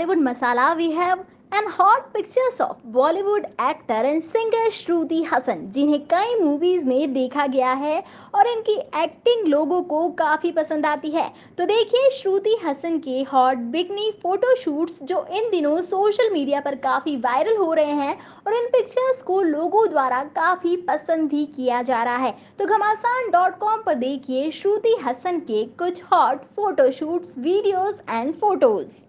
Bollywood masala, we have and hot pictures of Bollywood actor and singer Shruti Haasan, जिन्हें कई movies में देखा गया है और इनकी एक्टिंग लोगों को काफी पसंद आती है। तो देखिए श्रुति हसन के हॉट बिकनी फोटोशूट्स जो इन दिनों सोशल मीडिया पर काफी वायरल हो रहे हैं और इन पिक्चर्स को लोगों द्वारा काफी पसंद भी किया जा रहा है। तो घमासान.com पर देखिए श्रुति हसन के कुछ hot photoshoots, videos and photos.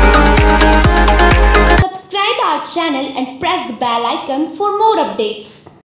Channel and press the bell icon for more updates.